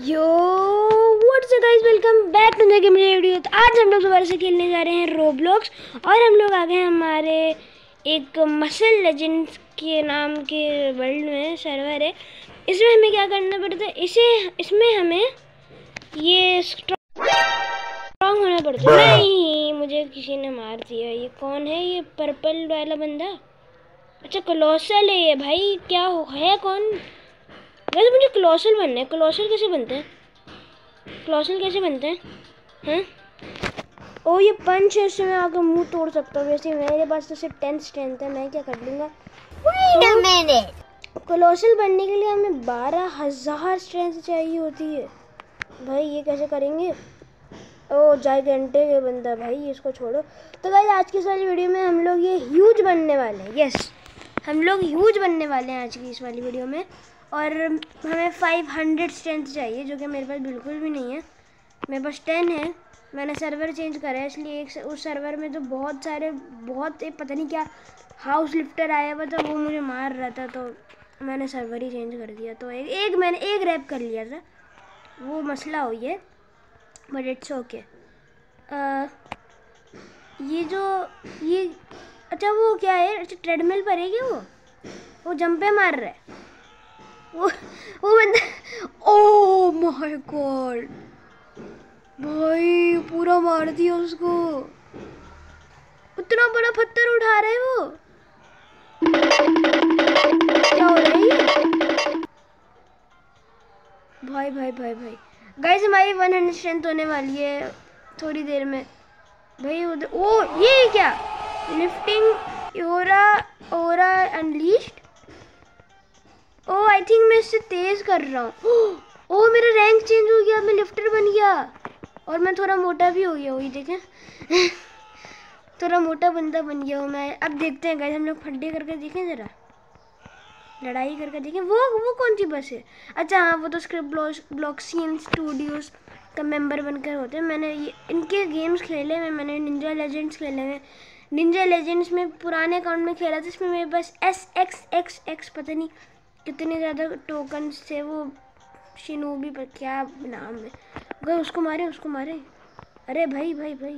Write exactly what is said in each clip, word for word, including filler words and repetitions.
Yo what's up guys, welcome back to the video. तो आज हम लोग दोबारा से खेलने जा रहे हैं रोब्लॉक्स और हम लोग आ गए हमारे एक मसल लेजेंड्स के नाम के वर्ल्ड में सर्वर है। इसमें हमें क्या करना पड़ता है, इसे इसमें हमें ये स्ट्रॉन्ग होना पड़ता है। नहीं, मुझे किसी ने मार दिया। ये कौन है? ये पर्पल वाला बंदा। अच्छा कोलोसल है ये भाई। क्या हो है कौन? वैसे मुझे क्लोसल बनना है। क्लोसल कैसे बनते हैं? क्लोसल कैसे बनते हैं? हैं? ओ ये पंच है, इससे मैं आकर मुंह तोड़ सकता हूँ। वैसे मेरे पास तो सिर्फ टेन स्ट्रेंथ है, मैं क्या कर लूँगा। तो क्लोसल बनने के लिए हमें बारह हजार स्ट्रेंथ चाहिए होती है भाई। ये कैसे करेंगे? ओ जाइगेंटिक है बंदा भाई, इसको छोड़ो। तो गाइस आज की इस वाली वीडियो में हम लोग ये ह्यूज बनने वाले हैं। यस, हम लोग ह्यूज बनने वाले हैं आज की इस वाली वीडियो में। और हमें फाइव हंड्रेड स्ट्रेंथ चाहिए, जो कि मेरे पास बिल्कुल भी नहीं है। मेरे पास टेन है। मैंने सर्वर चेंज करा है, इसलिए एक उस सर्वर में तो बहुत सारे बहुत एक पता नहीं क्या हाउस लिफ्टर आया हुआ था, वो मुझे मार रहा था, तो मैंने सर्वर ही चेंज कर दिया। तो एक, एक मैंने एक रैप कर लिया था, वो मसला हो गया, बट इट्स ओके। ये जो ये अच्छा वो क्या है? अच्छा ट्रेडमिल पर है क्या? वो वो जंपे मार रहा है वो वो बंदा। ओह माय गॉड भाई, पूरा मार दिया उसको। उतना बड़ा पत्थर उठा रहा है वो। क्या हो रहा है भाई भाई भाई भाई गाइस, हमारी वन हंड्रेड स्ट्रेंथ होने वाली है थोड़ी देर में भाई। उधर ओ ये क्या lifting aura aura unleashed. Oh I think मैं इससे तेज कर रहा हूँ। ओ मेरा रैंक चेंज हो गया, मैं लिफ्टर बन गया और मैं थोड़ा मोटा भी हो गया। वही देखें थोड़ा मोटा बंदा बन गया हूँ मैं। अब देखते हैं गाइस, हम लोग फड्डे करके देखें, जरा लड़ाई करके देखें। वो वो कौन सी बस है? अच्छा हाँ, वो तो स्क्रिप्ट ब्लॉक्सियन स्टूडियोज का मेंबर बनकर होते हैं। मैंने ये इनके गेम्स खेले हुए, मैंने निंजा लेजेंड्स खेले हुए। निंजा लेजेंड्स में पुराने अकाउंट में खेला था, इसमें मेरे पास एस एक्स एक्स एक्स पता नहीं कितने ज़्यादा टोकन्स थे। वो शिनोबी पर क्या नाम है, अगर उसको मारे उसको मारे। अरे भाई भाई भाई,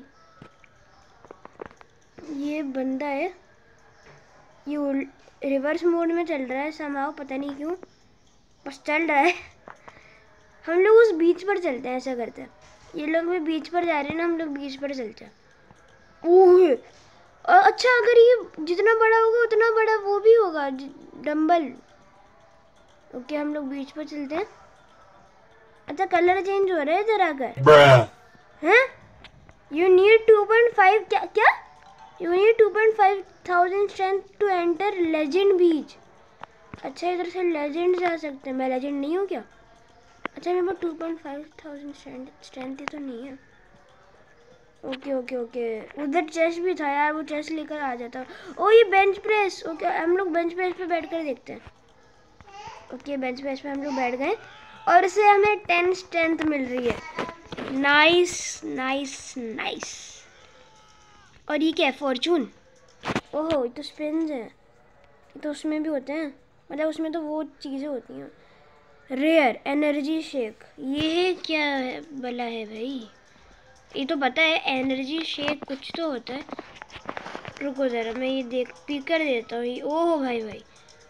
ये बंदा है, ये रिवर्स मोड में चल रहा है समाओ, पता नहीं क्यों, बस चल रहा है। हम लोग उस बीच पर चलते हैं, ऐसा करते हैं। ये लोग भी बीच पर जा रहे हैं ना, हम लोग बीच पर चलते हैं। ओह अच्छा, अगर ये जितना बड़ा होगा उतना बड़ा वो भी होगा डंबल। ओके हम लोग बीच पर चलते हैं। अच्छा कलर चेंज हो रहा है इधर आकर। हैं? You need to point five क्या क्या you need to point five thousand strength to enter legend beach. अच्छा इधर से लेजेंड जा सकते हैं। मैं लेजेंड नहीं हूँ क्या? अच्छा मेरे पास two point five thousand strength ही तो नहीं है। ओके ओके ओके, उधर चेस्ट भी था यार, वो चेस्ट लेकर आ जाता। ओ ये बेंच प्रेस। ओके हम लोग बेंच प्रेस पे बैठ कर देखते हैं। ओके बेंच प्रेस पे हम लोग बैठ गए और इससे हमें टेन स्ट्रेंथ मिल रही है। Nice nice nice. और ये क्या है? फॉर्चून। ओहो ये तो स्पिन्स है, तो उसमें भी होते हैं, मतलब उसमें तो वो चीज़ें होती हैं। रेयर एनर्जी शेक, ये क्या है भला है भाई? ये तो पता है एनर्जी शेक कुछ तो होता है। रुको ज़रा मैं ये देख पी कर देता हूँ। ओहो भाई भाई,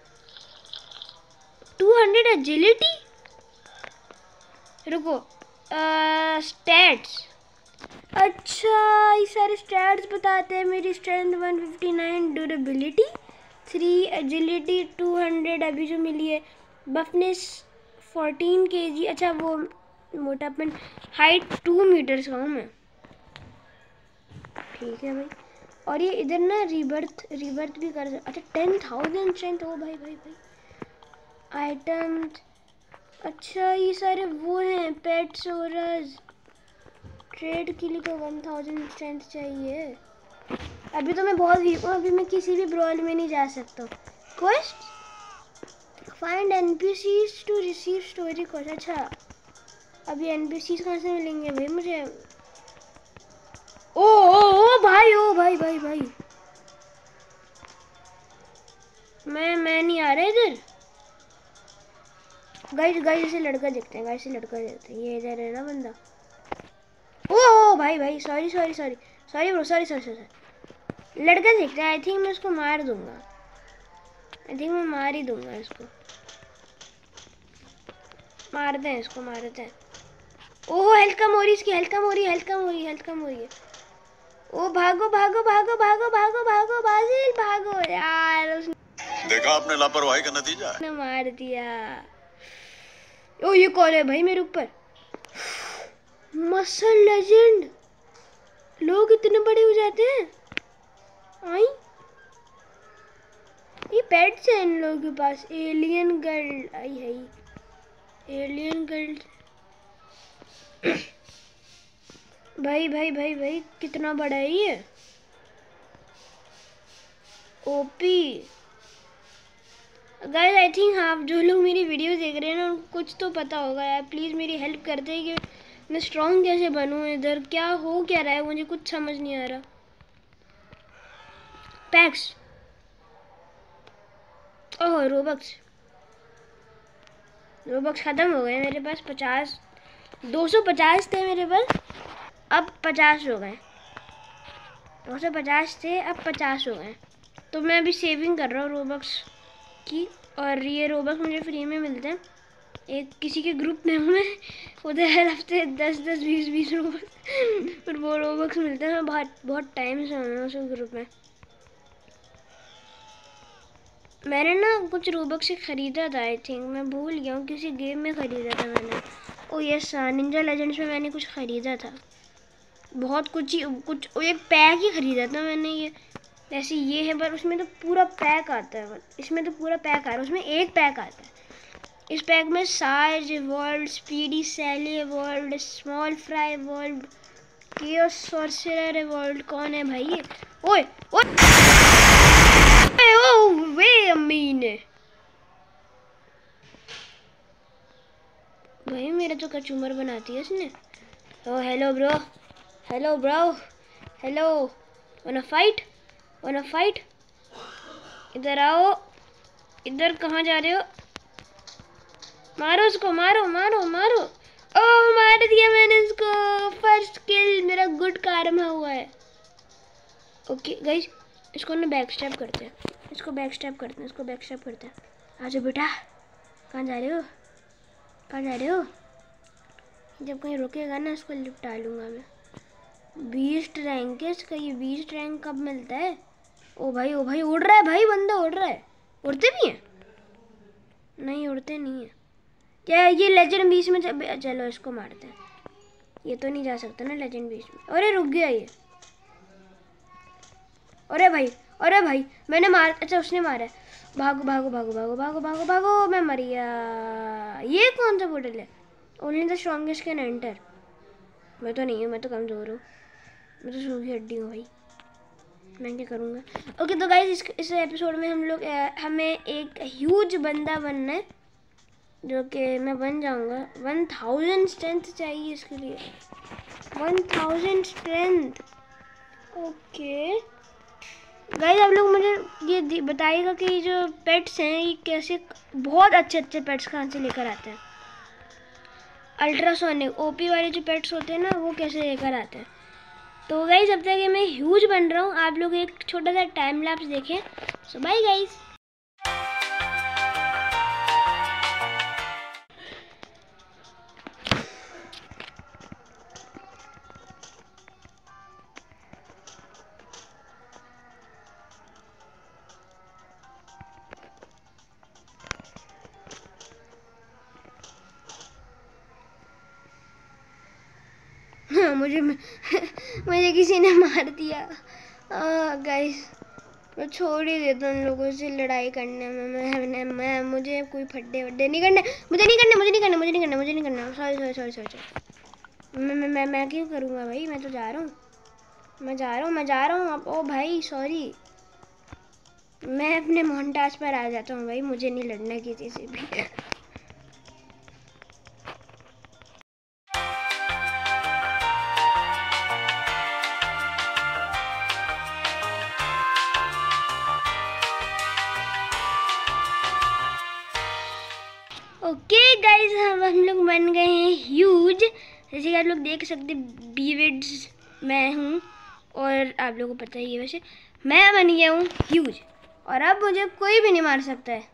टू हंड्रेड एजिलिटी। रुको स्टैट्स। अच्छा ये सारे स्टैट्स बताते हैं। मेरी strength one fifty nine, durability three, agility two hundred अभी जो मिली है, बफनेस फोर्टीन केजी। अच्छा वो मोटापन, हाइट टू मीटर्स का हूँ मैं। ठीक है भाई। और ये इधर ना रिबर्थ रिबर्थ भी कर। अच्छा टेन थाउजेंड स्ट्रेंथ। हो भाई भाई भाई आइटम। अच्छा ये सारे वो हैं पेट्स और ट्रेड के लिए तो वन थाउजेंड स्ट्रेंथ चाहिए। अभी तो मैं बहुत वीक हूँ, अभी मैं किसी भी ब्रॉल में नहीं जा सकता। Quest find NPCs to receive story quest. अच्छा अभी एनपीसीज कहाँ से मिलेंगे भाई मुझे? ओ ओ ओ भाई, ओ भाई भाई भाई मैं मैं नहीं आ रहा इधर गाइस गाइस इसे लड़का देखते हैं, गाइस इसे लड़का देखते हैं। ये इधर है ना बंदा। ओ भाई भाई sorry sorry sorry sorry bro, sorry sorry sorry. लड़का देखते हैं। आई थिंक मैं उसको मार दूंगा, आई थिंक मैं मार ही दूंगा इसको। मारते हैं इसको, मारते हैं। ओह हेल्थ कम हो रही इसकी, हेल्थ कम हो रही है, हेल्थ कम हो रही है, हेल्थ कम हो रही है। ओ भागो भागो भागो भागो भागो भागो बाजिल भागो यार, उसने देखा आपने लापरवाही का नतीजा है। मार दिया। ओ ये कौन है भाई मेरे ऊपर? Muscle legend. लोग इतने बड़े हो जाते हैं। आई ये पेट्स हैं इन लोगों के पास। एलियन गर्ल आई है, एलियन गर्ल। भाई भाई भाई भाई कितना बड़ा है ये। ओपी गाइस, आई थिंक आप जो लोग मेरी वीडियो देख रहे हैं ना उनको कुछ तो पता होगा यार। प्लीज़ मेरी हेल्प करते हैं कि मैं स्ट्रॉन्ग कैसे बनूं। इधर क्या हो क्या रहा है मुझे कुछ समझ नहीं आ रहा। पैक्स, ओह रोबक्स, रोबक्स ख़त्म हो गए मेरे पास। पचास दो सौ पचास थे मेरे पास, अब पचास हो गए। दो सौ पचास थे अब पचास हो गए। तो मैं अभी सेविंग कर रहा हूँ रोबक्स की, और ये रोबक्स मुझे फ्री में मिलते हैं। एक किसी के ग्रुप में हूँ मैं, उधर हर हफ्ते दस दस बीस बीस रोबक्स और वो रोबक्स मिलते हैं। मैं बहुत बहुत टाइम से हूँ उस ग्रुप में। मैंने ना कुछ रोबक्स से ख़रीदा था, आई थिंक मैं भूल गया हूँ, किसी गेम में ख़रीदा था मैंने। ओ यस निंजा लेजेंड्स में मैंने कुछ ख़रीदा था, बहुत कुछ ही कुछ एक पैक ही ख़रीदा था मैंने। ये जैसे ये है पर उसमें तो पूरा पैक आता है, इसमें तो पूरा पैक आ रहा है, उसमें एक पैक आता है। इस पैक में Sarge evolve, Speedy Sally evolve, small fry evolve, chaos sorcerer evolve. कौन है भाई ये? ओए ओए ओ वे अमीन भाई, मेरा तो कचूमर बनाती है इसने। Oh hello bro, hello bro, hello. Wanna fight, wanna fight. इधर आओ, इधर कहाँ जा रहे हो? मारो उसको, मारो मारो मारो। ओह मार दिया मैंने इसको। फर्स्ट किल, मेरा गुड कार्मा हुआ है। ओके गाइस, इसको ना बैक स्टेप करते हैं, इसको बैक स्टेप करते हैं, इसको बैक स्टेप करते हैं। आजा बेटा, कहाँ जा रहे हो, कहाँ जा रहे हो? जब कहीं रुकेगा ना इसको लिपटा लूँगा मैं। बीस्ट रैंक है इसका, ये बीस्ट रैंक कब मिलता है? ओ भाई ओ भाई उड़ रहा है भाई, बंदा उड़ रहा है। उड़ते भी हैं? नहीं उड़ते नहीं है क्या? ये लेजेंड बीस में चलो इसको मारते हैं। ये तो नहीं जा सकता ना लेजेंड बीस में। अरे रुक गया ये। अरे भाई, अरे भाई मैंने मार, अच्छा उसने मारा है। भागो भागो भागो भागो भागो भागो भागो, मैं मर गया। ये कौन सा पोर्टल है? Only the strongest can enter. मैं तो नहीं हूँ, मैं तो कमज़ोर हूँ, मैं तो सूखी हड्डी हूँ भाई, मैं क्या करूँगा। ओके तो गाइस इस इस एपिसोड में हम लोग हमें एक ह्यूज बंदा बनना है, जो कि मैं बन जाऊँगा। वन थाउजेंड स्ट्रेंथ चाहिए इसके लिए, one thousand strength. Okay guys आप लोग मुझे ये बताइएगा कि जो पेट्स हैं ये कैसे, बहुत अच्छे अच्छे पेट्स कहाँ से लेकर आते हैं। अल्ट्रासोनिक ओपी वाले जो पेट्स होते हैं ना वो कैसे लेकर आते हैं। तो गाइस अब तक मैं ह्यूज बन रहा हूँ, आप लोग एक छोटा सा टाइम लैप्स देखें। So bye guys. हाँ, मुझे मुझे किसी ने मार दिया। गाइस मैं छोड़ ही देता हूँ लोगों से लड़ाई करने में। मैं, मैं, मैं मुझे कोई फड्डे वड्डे नहीं करने, मुझे नहीं करने मुझे नहीं करने मुझे नहीं करना मुझे नहीं करना sorry sorry sorry sorry sorry मैं मैं मैं मैं क्यों करूँगा भाई, मैं तो जा रहा हूँ, मैं जा रहा हूँ मैं जा रहा हूँ ओ भाई सॉरी, मैं अपने मोहनटास पर आ जाता हूँ भाई, मुझे नहीं लड़ना किसी से भी। ओके गाइस बन गए हैं ह्यूज। जैसे कि आप लोग देख सकते बीविड्स मैं हूँ और आप लोगों को पता ही है वैसे मैं बन गया हूँ ह्यूज और अब मुझे कोई भी नहीं मार सकता है।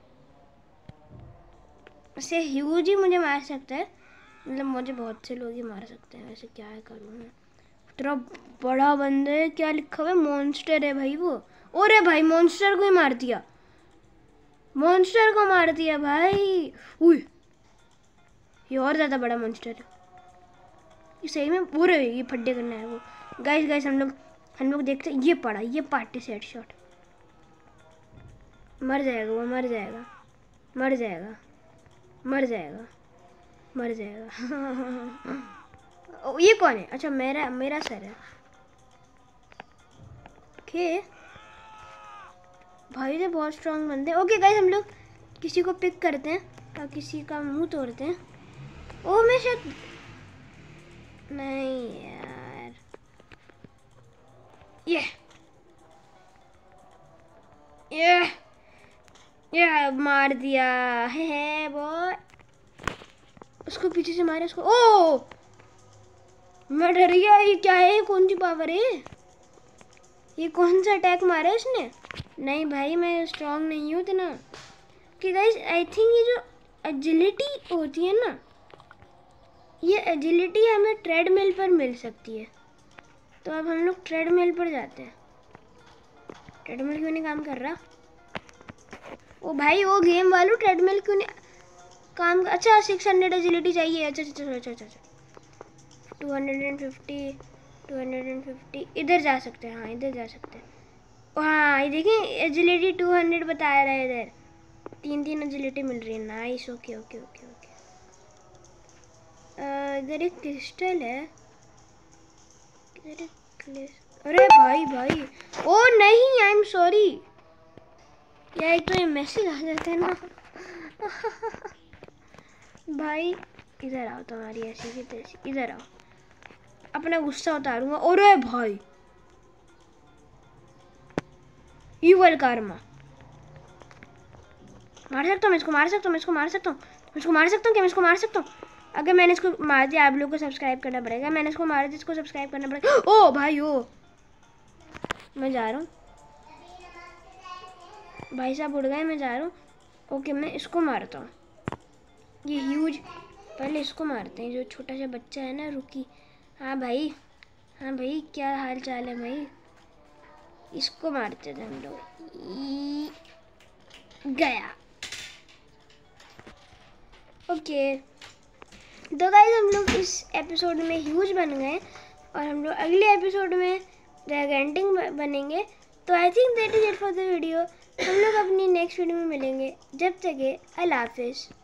वैसे ह्यूज ही मुझे मार सकता है, मतलब मुझे बहुत से लोग ही मार सकते हैं। वैसे क्या है करूँ मैं, इतना बड़ा बंदा है, क्या लिखा हुआ है मॉन्स्टर है भाई वो। अरे भाई मॉन्स्टर को ही मार दिया, मॉन्स्टर को मार दिया भाई। उई ये और ज़्यादा बड़ा मॉन्स्टर है ये सही में। पूरे ये फड्डे करना है वो। गाइस गाइस हम लोग हम लोग देखते हैं। ये पड़ा, ये पार्टी सेट शॉट। मर जाएगा वो, मर जाएगा मर जाएगा मर जाएगा मर जाएगा। ये कौन है? अच्छा मेरा मेरा सर है। ओके भाई ये बहुत स्ट्रांग बंदे। ओके गाइस हम लोग किसी को पिक करते हैं और किसी का मुंह तोड़ते हैं। ओ मैं शायद नहीं यार, ये ये ये मार दिया है बॉय। उसको पीछे से मारे उसको। ओ मैं डर गया, ये क्या है, कौन सी पावर है, ये कौन सा अटैक मारा है इसने। नहीं भाई मैं स्ट्रांग नहीं हूँ इतना। कि गाइस आई थिंक ये जो एजिलिटी होती है ना, ये एजिलिटी हमें ट्रेडमिल पर मिल सकती है। तो अब हम लोग ट्रेडमिल पर जाते हैं। ट्रेडमिल क्यों नहीं काम कर रहा? ओ भाई वो गेम वालों ट्रेडमिल क्यों नहीं काम। अच्छा सिक्स हंड्रेड एजिलिटी चाहिए। अच्छा अच्छा अच्छा अच्छा अच्छा two hundred and fifty two hundred and fifty इधर जा सकते हैं। हाँ इधर जा सकते हैं। हाँ ये देखें एजिलिटी टू हंड्रेड बता रहा है इधर। तीन तीन एजिलिटी मिल रही है। Nice okay okay okay okay. इधर एक क्रिस्टल है। इधर एक, अरे भाई भाई ओ नहीं आई एम सॉरी यार, तो ये मैसेज आ जाता है ना। भाई इधर आओ, तुम्हारी ऐसी की तैसी इधर आओ, अपना गुस्सा उतारूंगा। अरे भाई इवल कर्मा मार सकता हूँ, मैं इसको मार सकता हूँ, मैं इसको मार सकता हूँ, मैं इसको मार सकता हूँ, क्या मैं इसको मार सकता हूँ? अगर मैंने इसको मार दिया आप लोगों को सब्सक्राइब करना पड़ेगा। मैंने इसको मार दिया, इसको सब्सक्राइब करना पड़ेगा। ओ भाई ओ मैं जा रहा हूँ भाई साहब उड़ गए, मैं जा रहा हूँ। ओके मैं इसको मारता हूँ, ये ह्यूज। पहले इसको मारते हैं जो छोटा सा बच्चा है ना रुकी। हाँ भाई हाँ भाई क्या हाल चाल है भाई। इसको मारते थे हम लोग। गया ओके तो गाइस हम लोग इस एपिसोड में ह्यूज बन गए और हम लोग अगले एपिसोड में ड्रैगेंटिंग बनेंगे। तो I think that is it for the video. हम लोग अपनी नेक्स्ट वीडियो में मिलेंगे। जब तक अल्लाह हाफिज़।